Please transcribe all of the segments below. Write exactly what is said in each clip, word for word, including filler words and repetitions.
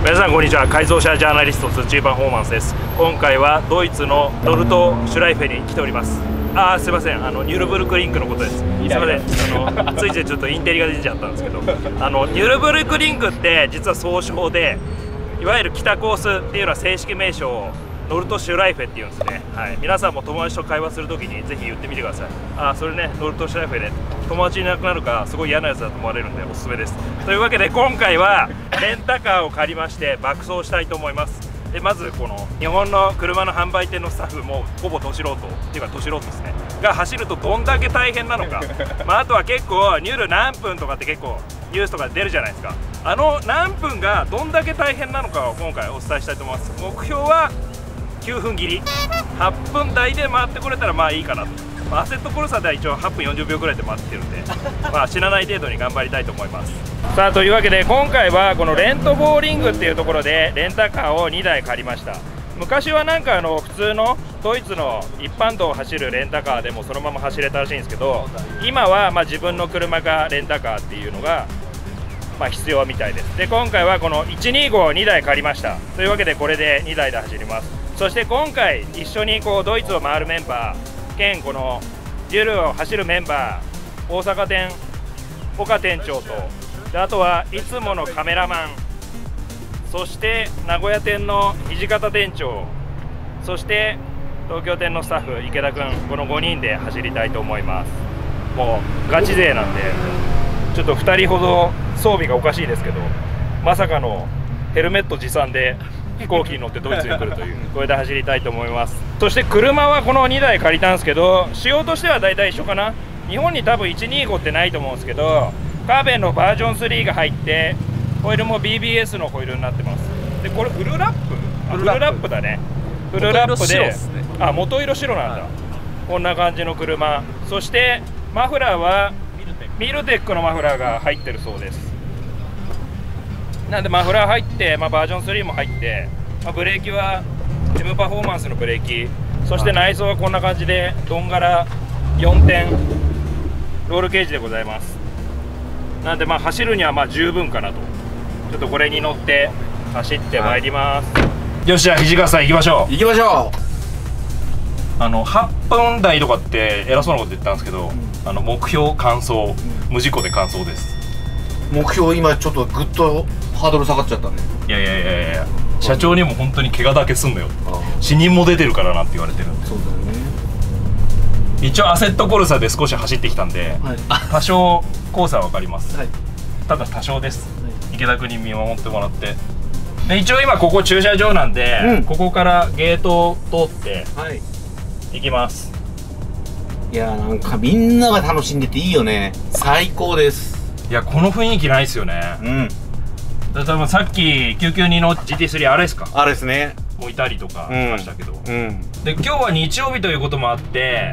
皆さんこんにちは。改造車ジャーナリストツーチーパフォーマンスです。今回はドイツのノルトシュライフェに来ております。あーすいません、あのニュルブルクリンクのことです。すいません、あのついついちょっとインテリが出ちゃったんですけど、あのニュルブルクリンクって実は総称で、いわゆる北コースっていうのは正式名称をノルトシュライフェっていうんですね。はい、皆さんも友達と会話するときにぜひ言ってみてください。あーそれね、ノルトシュライフェで友達いなくなるからすごい嫌なやつだと思われるんでおすすめです。というわけで今回はレンタカーを借りまして爆走したいと思います。でまずこの日本の車の販売店のスタッフもほぼど素人っていうかど素人ですねが走るとどんだけ大変なのかまああとは結構ニュル何分とかって結構ニュースとかで出るじゃないですか。あの何分がどんだけ大変なのかを今回お伝えしたいと思います。目標はきゅうふん切り、はっぷん台で回ってこれたらまあいいかなと。まあ、アセットコルサでは一応はっぷんよんじゅうびょうぐらいで回ってるんでまあ死なない程度に頑張りたいと思います。さあというわけで今回はこのレントボーリングっていうところでレンタカーをにだい借りました。昔はなんかあの普通のドイツの一般道を走るレンタカーでもそのまま走れたらしいんですけど、今はまあ自分の車がレンタカーっていうのがまあ必要みたいです。で今回はこのいちにごをにだい借りました。というわけでこれでにだいで走ります。そして今回一緒にこうドイツを回るメンバー兼このニュルを走るメンバー、大阪店岡店長とであとはいつものカメラマン、そして名古屋店の土方店長、そして東京店のスタッフ池田君、このごにんで走りたいと思います。もうガチ勢なんでちょっとふたりほど装備がおかしいですけど、まさかのヘルメット持参で飛行機に乗ってドイツに来るというこれで走りたいと思います。そして車はこのにだい借りたんですけど、仕様としては大体一緒かな。日本に多分いちにごってないと思うんですけど、カーベンのバージョンスリーが入ってホイールも ビービーエス のホイールになってます。でこれフルラップフルラップだね。フルラップで、あ元色白なんだ、はい、こんな感じの車。そしてマフラーはミルテックのマフラーが入ってるそうです。なんでマフラー入って、まあ、バージョンスリーも入って、まあ、ブレーキは M パフォーマンスのブレーキ、そして内装はこんな感じでドンガラよんてんロールケージでございます。なんでまあ走るにはまあ十分かなと。ちょっとこれに乗って走ってまいります、はい、よしじゃあ土方さん行きましょう行きましょう。 あのはっぷん台とかって偉そうなこと言ったんですけど、うん、あの目標完走、うん、無事故で完走です。 目標今ちょっとグッとハードル下がっちゃったね。 いやいやいやいや、社長にも本当に怪我だけすんのよ、死人も出てるからなって言われてるんで。 そうだよね。 一応アセットコルサで少し走ってきたんで、はい、多少コースは分かります、はい、ただ多少です、はい、池田君に見守ってもらって。で一応今ここ駐車場なんで、うん、ここからゲートを通って行きます、 はい、いやーなんかみんなが楽しんでていいよね。最高です。いやこの雰囲気ないですよね。うん。多分さっききゅうきゅうにの ジーティースリー あれですか。 あれですね。 もういたりとかしましたけど。 うん。うん、 で今日は日曜日ということもあって、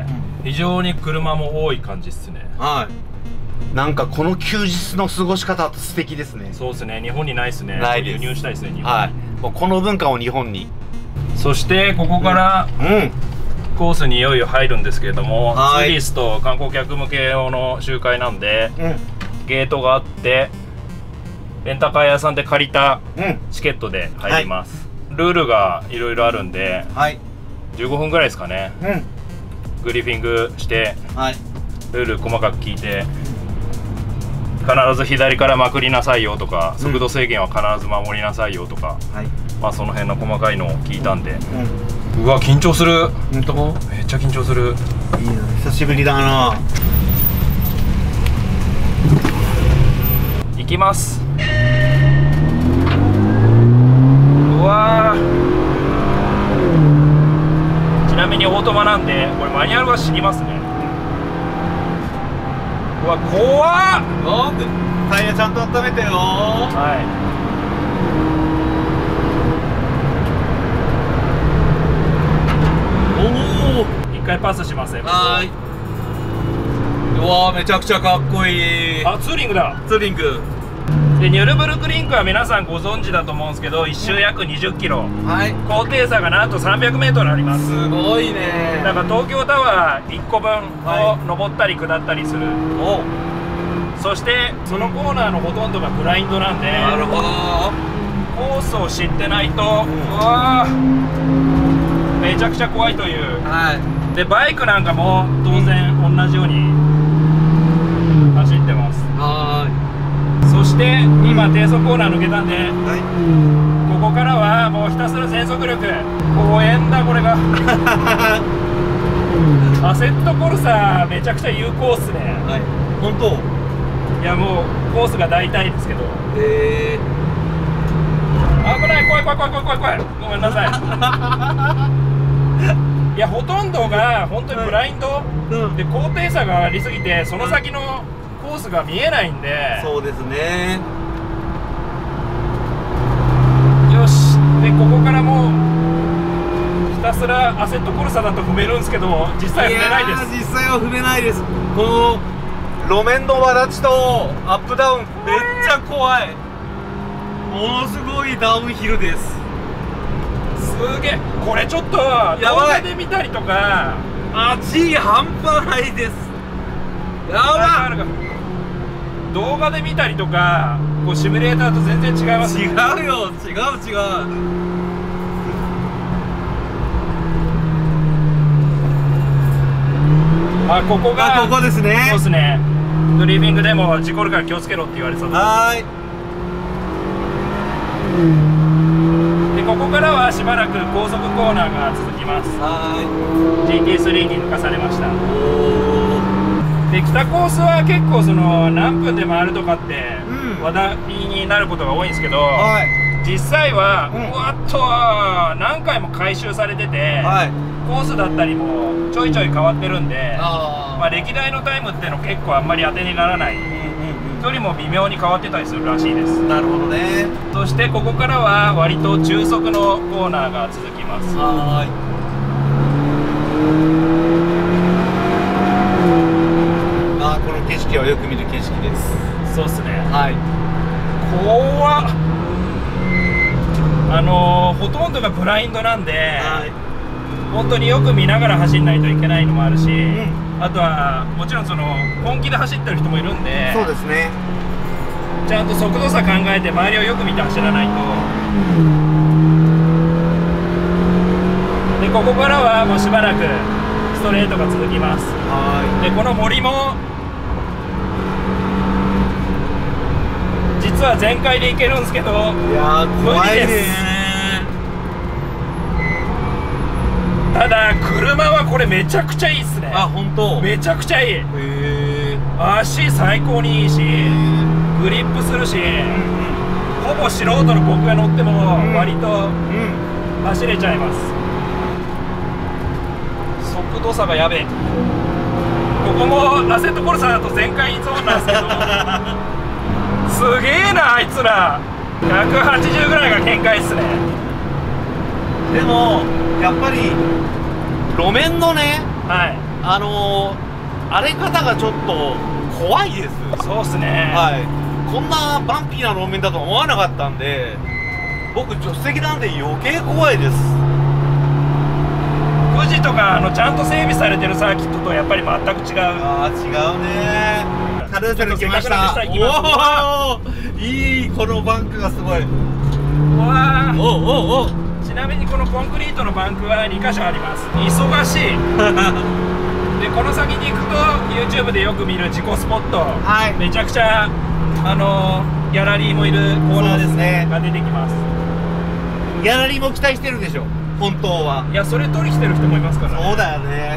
うん、非常に車も多い感じっすね。 はい。なんかこの休日の過ごし方って素敵ですね。 そうですね。日本にないですね。 ないです。 輸入したいですね。日本に。 はい。もうこの文化を日本に。 そしてここから、うん、うんコースにいよいよ入るんですけれども、ツーリスト観光客向け用の集会なんで、うん、ゲートがあってレンタカー屋さんで借りたチケットで入ります、うんはい、ルールがいろいろあるんで、はい、じゅうごふんぐらいですかね、うん、グリーフィングして、はい、ルール細かく聞いて必ず左からまくりなさいよとか、うん、速度制限は必ず守りなさいよとか、はい、まあその辺の細かいのを聞いたんで、うん、うわ緊張する。本当？めっちゃ緊張する。 いいな、久しぶりだな。 行きます。うわちなみにオートマなんでこれマニュアルは死にますね。うわ怖っ。 なんでタイヤちゃんと温めてよ。はいおお一回パスしますね。 はい。うわーめちゃくちゃかっこいい。 あツーリングだ。 ツーリングでニュルブルクリンクは皆さんご存知だと思うんですけどいっ周約にじゅっキロ、はい、高低差がなんとさんびゃくメートルあります。 すごいね。 だから東京タワーいっこぶんを登ったり下ったりする、はい、そしてそのコーナーのほとんどがブラインドなんで、なるほどコースを知ってないと、うわーめちゃくちゃ怖いという。 はいでバイクなんかも当然同じように走ってます。 はそして今低速コーナー抜けたんで、 いはいここからはもうひたすら全速力。公園だこれがアセットコルサめちゃくちゃ有効っすね。 はい本当。 いやもうコースが大体ですけど、 え危ない、怖い怖い怖い怖い怖い怖い、ごめんなさい。いやほとんどが本当にブラインド、 ー、うんで高低差がありすぎてその先のコースが見えないんで、 そうですね。 よしでここからもうひたすらアセットコルサだと踏めるんですけど実際踏めないです。 やー実際は踏めないです。この路面のわだちとアップダウンめっちゃ怖い。ものすごいダウンヒルです。 すげえ、これちょっと動画で見たりとか味半端ないです。やばい。 動画で見たりとかこうシミュレーターと全然違います。 違うよ、違う違う。 あ、ここがあ、ここですね。 そうですね。ドリーミングでも事故るから気をつけろって言われそうです。 はーい。 でここからはしばらく高速コーナーが続きます。 はーい。 ジーティースリー に抜かされました。 おー。 で北コースは結構その何分で回るとかってうん話題になることが多いんですけど、 はい。 実際は、 ううんわっと何回も改修されてて、 はい。 コースだったりもちょいちょい変わってるんで、 あまあ、歴代のタイムっていうの結構あんまり当てにならない、 うんうん距離も微妙に変わってたりするらしいです。 うん。なるほどね。 そしてここからは割と中速のコーナーが続きます。 はーい。あー、この景色はよく見る景色です。 そうっすね。 はい。 怖っ。あのー、ほとんどがブラインドなんで、 はい。 本当によく見ながら走んないといけないのもあるし、 んあとはもちろんその本気で走ってる人もいるんで、 そうですね。 ちゃんと速度差考えて周りをよく見て走らないと。でここからはもうしばらくストレートが続きます。 はでこの森も実は全開で行けるんですけど、 い。いやー、怖いねただ車はこれめちゃくちゃいいっすね。 ー。あ、本当。 めちゃくちゃいい。 へえ。 足最高にいいし、グリップするし、ほぼ素人の僕が乗っても割とうん。 走れちゃいます。速度差がやべえ。ここもアセットコルサだと全開ゾーンなんですけどすげえなあいつら。ひゃくはちじゅうぐらいが限界っすね。 でもやっぱり路面のね、 はい、 あのー、荒れ方がちょっと怖いです。 そうっすね。 はい。こんなバンピーな路面だと思わなかったんで、僕助手席なんで余計怖いです。 富士とかあのちゃんと整備されてるサーキットとやっぱり全く違う。 ああ、違うね。軽井沢来ました。 ちょっとせっかくなんで下行きます。 おお、いい、このバンクがすごい。 うわー。 おおおお。 ちなみにこのコンクリートのバンクはにかしょあります。忙しいでこの先に行くと YouTube でよく見る自己スポット、 はい、 めちゃくちゃあのー、ギャラリーもいるコーナーですね、が出てきます。 ギャラリーも期待してるでしょ本当は。 いや、それ取り来てる人もいますからね。 そうだよね。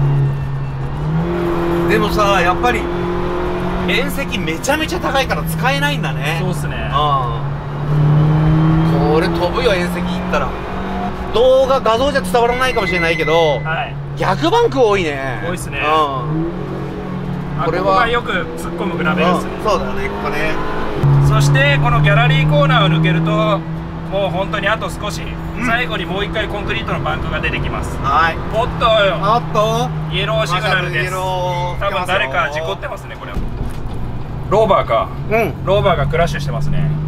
でもさ、やっぱり縁石めちゃめちゃ高いから使えないんだね。 そうっすね。 ああ、これ飛ぶよ、縁石行ったら。動画画像じゃ伝わらないかもしれないけど、 はい、 逆バンク多いね。 多いっすね。 うん、これはここがよく突っ込むグラベルですね。 うん、そうだね、ここね。 そしてこのギャラリーコーナーを抜けるともう本当にあと少し、うん、最後にもう一回コンクリートのバンクが出てきます。はい。おっとおっとイエローシグナルです。多分誰か事故ってますね。これローバーか。うん、ローバーがクラッシュしてますね。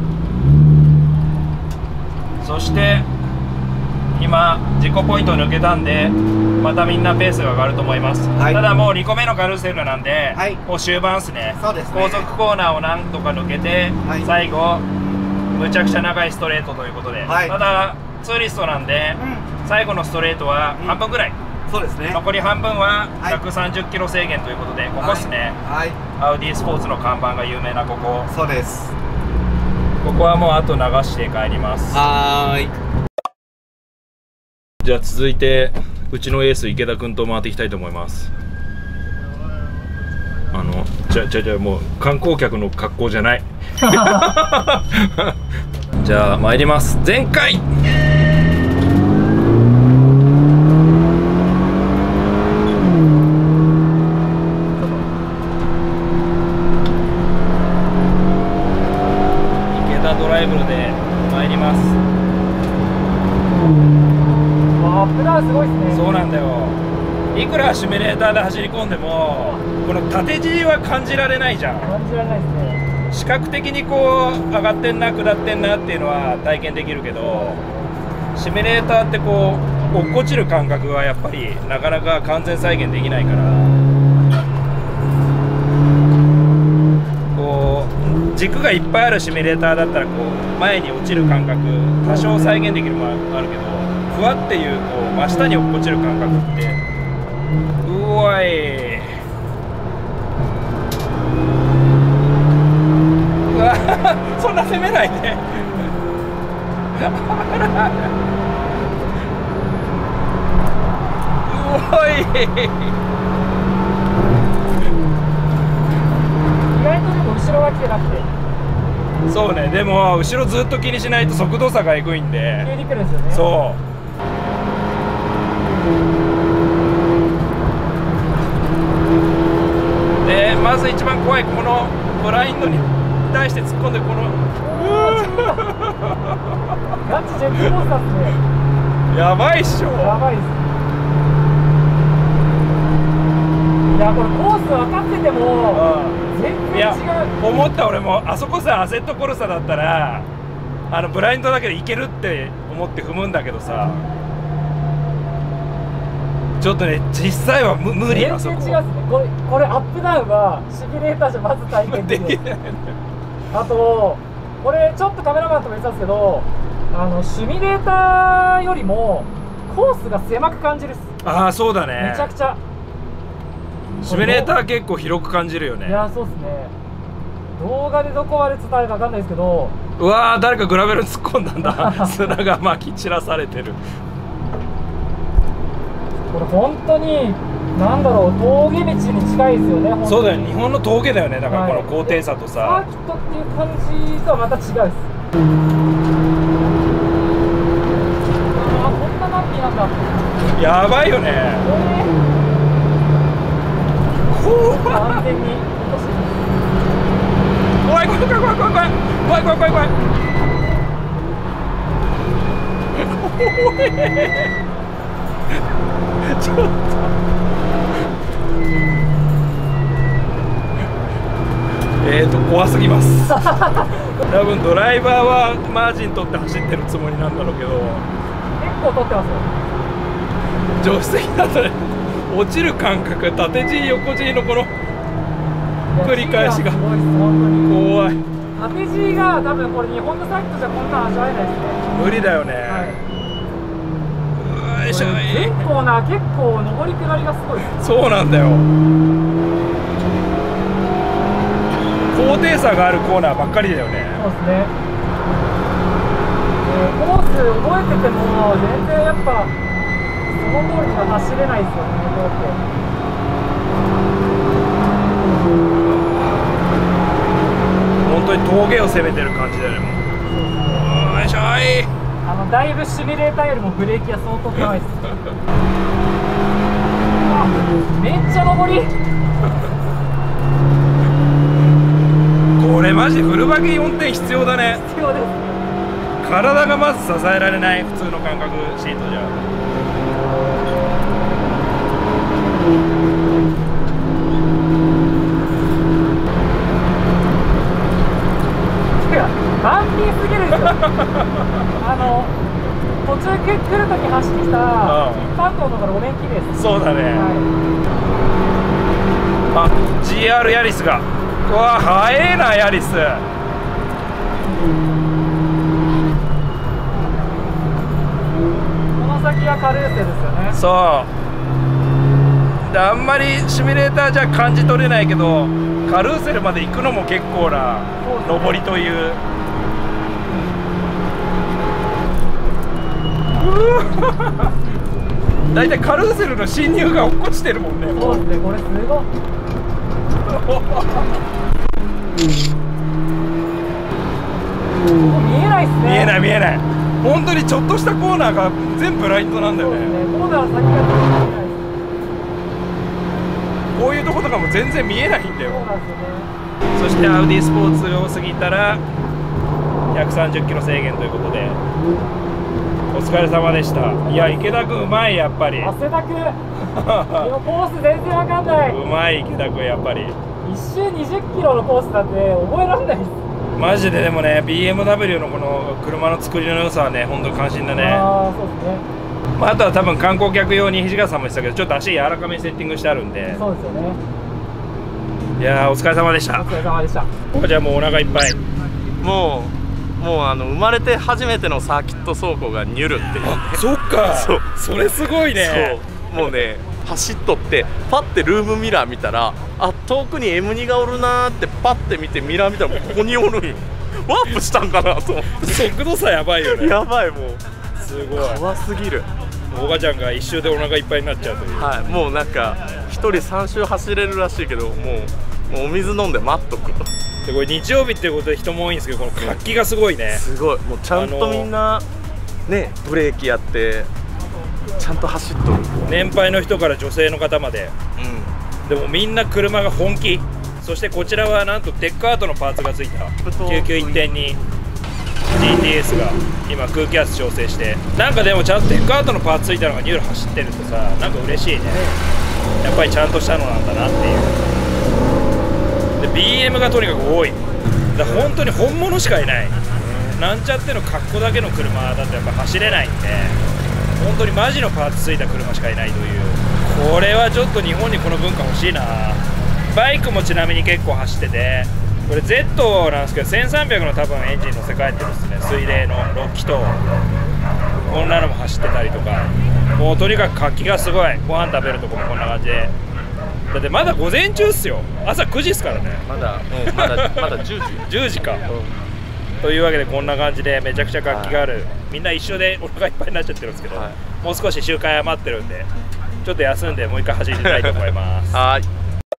そして今事故ポイントを抜けたんでまたみんなペースが上がると思います、はい、ただもうにこめのカルーセルなんで、はい、もう終盤ですね。そうですね。高速コーナーをなんとか抜けて、はい、最後むちゃくちゃ長いストレートということで、はい、ただツーリストなんで、うん、最後のストレートは半分ぐらい、うん、そうですね、残り半分はひゃくさんじゅっキロ制限ということで、はい、ここですね、はい、アウディスポーツの看板が有名なここ。そうです。ここはもうあと流して帰ります。はーい。じゃあ続いてうちのエース池田君と回っていきたいと思います。あのじゃじゃじゃもう観光客の格好じゃないじゃあ参ります。全開。池田ドライブで参ります。 アップダウンすごいですね。 そうなんだよ。いくらシミュレーターで走り込んでもこの縦尻は感じられないじゃん。 感じられないですね。 視覚的にこう上がってんな下ってんなっていうのは体験できるけど、シミュレーターってこう落っこちる感覚はやっぱりなかなか完全再現できないから、こう軸がいっぱいあるシミュレーターだったらこう前に落ちる感覚多少再現できるものもあるけど、ふわっていうこう真下に落っこちる感覚ってうわい。うわそんな攻めないでうおい。 意外とでも後ろが来てなくて。 そうね、でも後ろずっと気にしないと速度差がえぐいんで急に来るんですよね。 そうで、まず一番怖いこのブラインドに対して突っ込んでこのガチジェットコースターっすね。 やばいっしょ。 やばいっす。いやこれコース分かってても全然違う。 思った。俺もあそこさアセットコルサだったらあのブラインドだけでいけるって思って踏むんだけどさ、ちょっとね実際は無無理。 全然違うっすね。これこれアップダウンはシミュレーターじゃまず体験できない。あとこれちょっとカメラマンとも言ってたんですけど、あのシミュレーターよりもコースが狭く感じるっす。 ああそうだね。 めちゃくちゃシミュレーター結構広く感じるよね。 いやそうっすね。動画でどこまで伝えるか分かんないですけど、 うわー誰かグラベル突っ込んだんだ砂がまき散らされてる。 これ本当になんだろう、峠道に近いですよね。 そうだよ、日本の峠だよね。だからこの高低差とさ、 はい、サーキットっていう感じとはまた違うです。ああこんなナンピーなんだ。 やばいよね。 えー完全に怖い怖い怖い怖い怖い怖い怖い怖い怖い怖い怖い。ちょっとえーと怖すぎます。多分ドライバーはマージン取って走ってるつもりなんだろうけど、 結構取ってますよ。 助手席だとね落ちる感覚、縦尻横尻のこの繰り返しが怖い。 縦尻が多分これ日本のサーキットじゃこんな味わえないですね。 無理だよね。 はい、よいしょ。全コーナー結構上り下りがすごいです。 そうなんだよ。高低差があるコーナーばっかりだよね。 そうですね。えー、コース覚えてても全然やっぱその通りには走れないですよね。 本当に峠を攻めてる感じだよね。もうよいしょい。 あのだいぶシミュレーターよりもブレーキが相当怖いです。めっちゃ上り。 これマジフルバギー運転必要だね。 必要です。 体がまず支えられない、普通の感覚シートじゃ。 バンピーすぎるんですよ。あの途中来るとき走ってきた一般道の方が路面綺麗です。 そうだね。はい、あ ジーアール ヤリスが、うわ速えなヤリス。 カルーセルですよね。 そうで、あんまりシミュレーターじゃ感じ取れないけど、カルーセルまで行くのも結構な上りという。だいたいカルーセルの進入が落っこちてるもんね。 そうですね、これすごい見えないっすね。 見えない見えない。本当にちょっとしたコーナーが全部ライトなんだよね。 そうですね、コーナーの先が見えないです。 こういうとことかも全然見えないんだよ。 そうなんですよね。 そしてアウディスポーツを過ぎたらひゃくさんじゅっキロ制限ということで、お疲れ様でした。いや、池田君うまい、やっぱり。 汗だくでもコース全然わかんない。 うまい池田君やっぱり。 一周にじゅっキロのコースなんて覚えられないです。 マジで。でもね、 ビーエムダブリュー のこの車の作りの良さはね、本当に感心だね。 ああ、そうですね。 まあ、あとは多分観光客用に土方さんも言ってたけど、ちょっと足柔らかめにセッティングしてあるんで。 そうですよね。 いやー、お疲れ様でした。 お疲れ様でした。 じゃあもうお腹いっぱい。 もうもうあの生まれて初めてのサーキット走行がニュルっていう、ね、 そっか。 そうそれすごいね。 そう、もうね、走っとってパッてルームミラー見たら、あ、遠くに エムツー がおるなーってパッて見てミラー見たらここにおるんよ。ワープしたんかなと思って。 速度差やばいよね。 やばい、もうすごい怖すぎる。 おばちゃんが一周でお腹いっぱいになっちゃうという。 はい、もうなんかひとりさん周走れるらしいけど、もうもうお水飲んで待っとくと。 でこれ日曜日っていうことで人も多いんですけど、この活気がすごいね。 すごい、もうちゃんとみんなね、ブレーキやってちゃんと走っとる。 年配の人から女性の方まで、 うん、 でもみんな車が本気。そしてこちらはなんとテックアートのパーツがついたきゅうきゅういってんに ジーティーエス が今空気圧調整して、なんかでもちゃんとテックアートのパーツついたのがニュール走ってるとさ、なんか嬉しいね。やっぱりちゃんとしたのなんだなっていう。で ビーエム がとにかく多い。だから本当に本物しかいない。なんちゃっての格好だけの車だとやっぱ走れないんで、本当にマジのパーツついた車しかいないという。これはちょっと日本にこの文化欲しいな。バイクもちなみに結構走ってて、これ Z なんですけどせんさんびゃくの多分エンジン乗せ替えてるんですね。水冷のろっきとこんなのも走ってたりとか、もうとにかく活気がすごい。ご飯食べるとこもこんな感じで。だってまだ午前中っすよ。朝くじっすからね。 まだ、うん、まだまだじゅうじじゅうじか、うん、というわけでこんな感じでめちゃくちゃ活気がある、はい、みんな一緒でお腹いっぱいになっちゃってるんですけど、はい、もう少し周回余ってるんでちょっと休んでもう一回走りたいと思いますはい。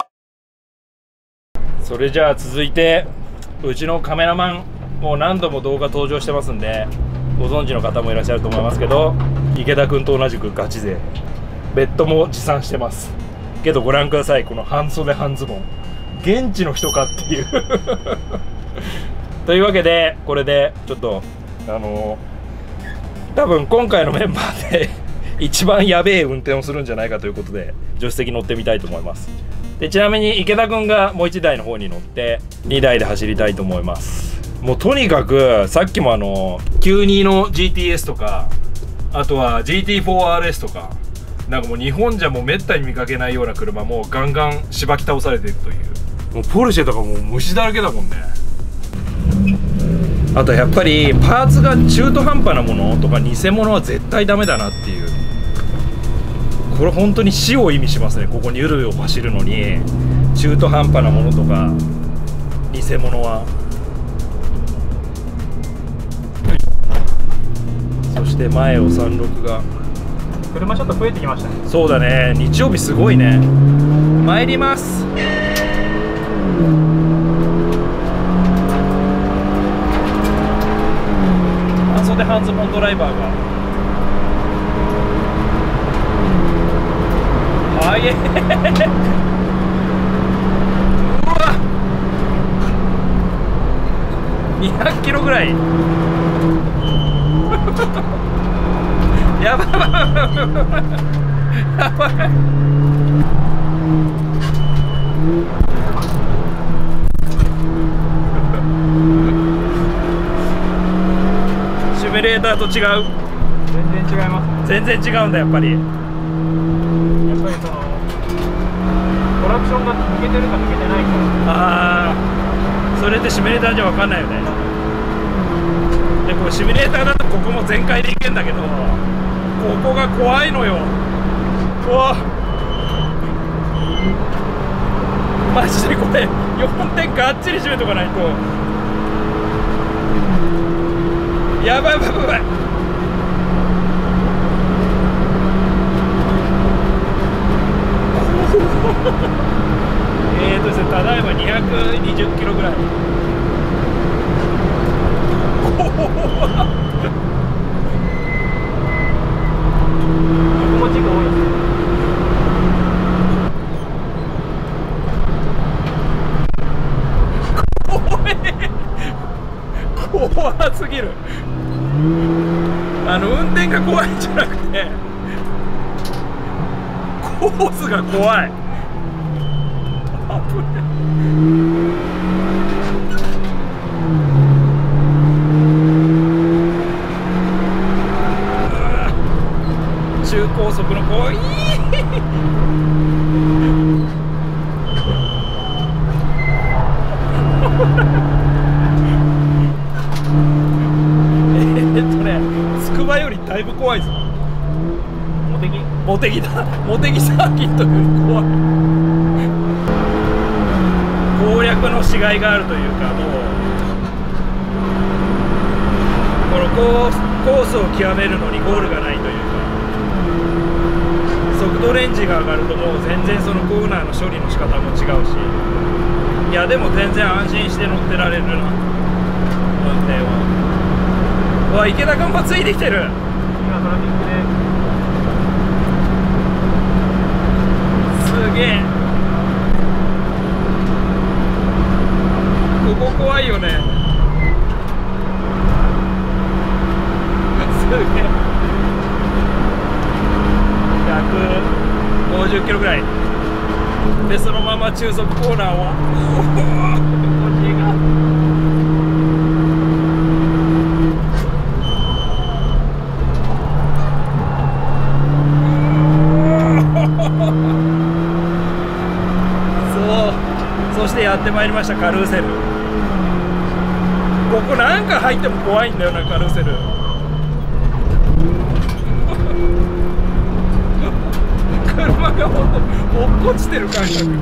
それじゃあ続いてうちのカメラマン、もう何度も動画登場してますんでご存知の方もいらっしゃると思いますけど、池田君と同じくガチ勢、ベッドも持参してますけど、ご覧ください、この半袖半ズボン、現地の人かっていうというわけでこれでちょっとあのー、多分今回のメンバーで一番やべえ運転をするんじゃないかということで助手席乗ってみたいと思います。でちなみに池田君がもういちだいの方に乗ってにだいで走りたいと思います。もうとにかくさっきもあのきゅうじゅうにの ジーティーエス とか、あとは ジーティーフォーアールエス とか、なんかもう日本じゃもうめったに見かけないような車もガンガンしばき倒されているという、もうポルシェとかもう虫だらけだもんね。あとやっぱりパーツが中途半端なものとか偽物は絶対ダメだなっていう、これ本当に死を意味しますね。ここにゆるを走るのに中途半端なものとか偽物は。そして前をさんろくが車ちょっと増えてきましたね。 そうだね、日曜日すごいね。参ります。半袖半ズボンドライバーがはえうわにひゃくキロぐらいやばいやばいシミュレーターと違う。 全然違います。 全然違うんだやっぱり。 やっぱりそのトラクションが抜けてるか抜けてないか。 ああ、それってシミュレーターじゃ分かんないよね。でこれシミュレーターだとここも全開でいけんだけど、 こが怖いのよ。うわマジでこれよんてんがっちり締めとかないとやばいやばいやばい。えーとですね、ただいまにひゃくにじゅっキロぐらい。ここも事故多いですね。怖すぎる。あの運転が怖いんじゃなくてコースが怖い。危ない。中高速のこういいえっとね、つくばよりだいぶ怖いぞ。茂木茂木だ。茂木サーキットより怖い。攻略のしがいがあるというか、もうこのコース、コースを極めるのにゴールがないというか、速度レンジが上がるともう全然そのコーナーの処理の仕方も違うし、いやでも全然安心して乗ってられるな、運転は。うわ、池田君もついてきてる。今トラフィックですげえ。ここ怖いよね。すげえ。ひゃくごじゅっキロぐらいで、そのまま中速コーナーをそう、そしてやってまいりました、カルーセル。ここなんか入っても怖いんだよな、カルーセル。車がほんと落っこちてる感覚。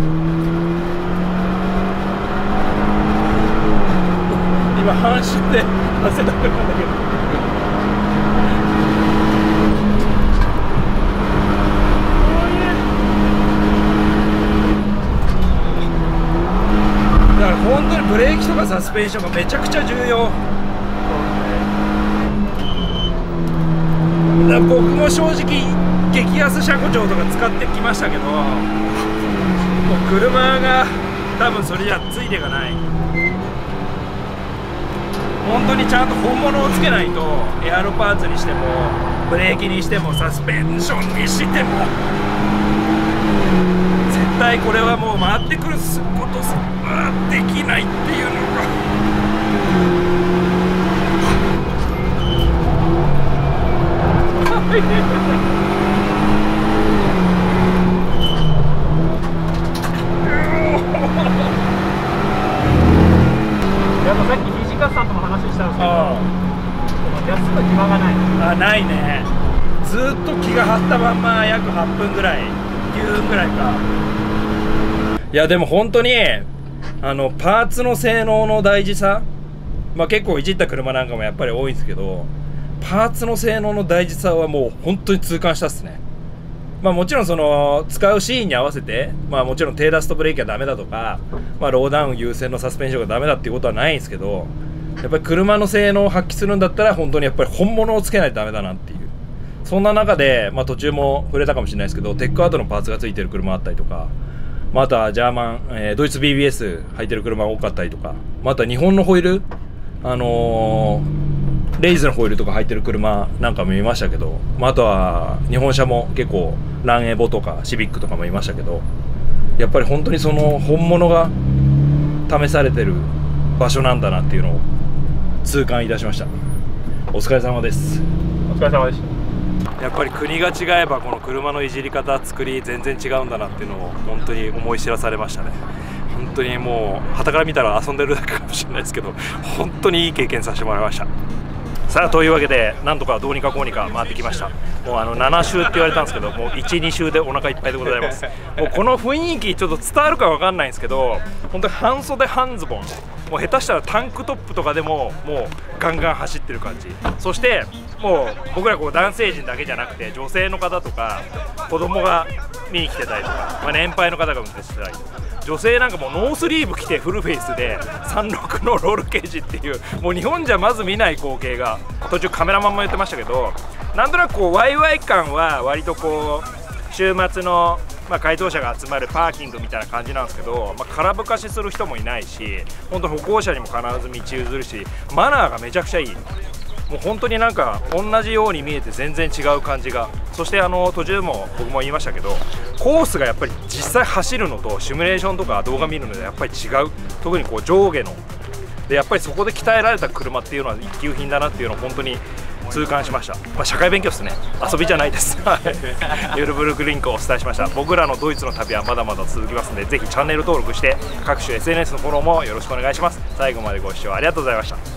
今半周で汗だくなんだけど。だから本当にブレーキとかサスペンションがめちゃくちゃ重要。だから僕も正直激安車庫帳とか使ってきましたけど、もう車が多分それじゃついていかない。本当にちゃんと本物をつけないと、エアロパーツにしてもブレーキにしてもサスペンションにしても絶対これはもう回ってくることすらできないっていうのが。 やっぱさっき土方さんとも話したんですけど、休む暇がない。 あ、ないね。ずっと気が張ったまんま約はっぷんぐらい、きゅうふんぐらいか。いやでも本当にあのパーツの性能の大事さ、まあ結構いじった車なんかもやっぱり多いんですけど、パーツの性能の大事さはもう本当に痛感したっすね。まあもちろんその使うシーンに合わせて、まあもちろん低ダストブレーキはダメだとか、まあローダウン優先のサスペンションがダメだっていうことはないんですけど、やっぱり車の性能を発揮するんだったら本当にやっぱり本物をつけないとダメだなっていう、そんな中で、まあ途中も触れたかもしれないですけど、テックアウトのパーツがついてる車あったりとか、まあ、あとはジャーマン、えー、ドイツ ビービーエス 入ってる車が多かったりとか、まあ、あとは日本のホイール、あのー、レイズのホイールとか入ってる車なんかも見ましたけど、まあ、あとは日本車も結構ランエボとかシビックとかもいましたけど、やっぱり本当にその本物が試されてる場所なんだなっていうのを痛感いたしました。お疲れ様です。 お疲れ様でした。 やっぱり国が違えばこの車のいじり方作り全然違うんだなっていうのを本当に思い知らされましたね。本当にもう傍から見たら遊んでるだけかもしれないですけど、本当にいい経験させてもらいました。 さあというわけでなんとかどうにかこうにか回ってきました。もうあのなな周って言われたんですけど、もういち、に周でお腹いっぱいでございます。もうこの雰囲気ちょっと伝わるかわかんないんですけど、本当に半袖半ズボン、もう下手したらタンクトップとかでももうガンガン走ってる感じ。そしてもう僕らこう男性陣だけじゃなくて女性の方とか子供が見に来てたりとか、まあ、年配の方が運転してたりとか、女性なんかもうノースリーブ着てフルフェイスでさんろくのロールケージっていう、もう日本じゃまず見ない光景が、途中カメラマンも言ってましたけど、なんとなくこうワイワイ感は割とこう週末のまあ改造車が集まるパーキングみたいな感じなんですけど、まあ、空ぶかしする人もいないし、本当歩行者にも必ず道譲るし、マナーがめちゃくちゃいい。もう本当になんか同じように見えて全然違う感じが。そしてあの途中も僕も言いましたけど、コースがやっぱり実際走るのとシミュレーションとか動画見るのでやっぱり違う。特にこう上下のでやっぱりそこで鍛えられた車っていうのは一級品だなっていうのを本当に痛感しました。まあ、社会勉強ですね、遊びじゃないです。ユールブルクリンクをお伝えしました。僕らのドイツの旅はまだまだ続きますので、ぜひチャンネル登録して各種 エスエヌエス のフォローもよろしくお願いします。最後までご視聴ありがとうございました。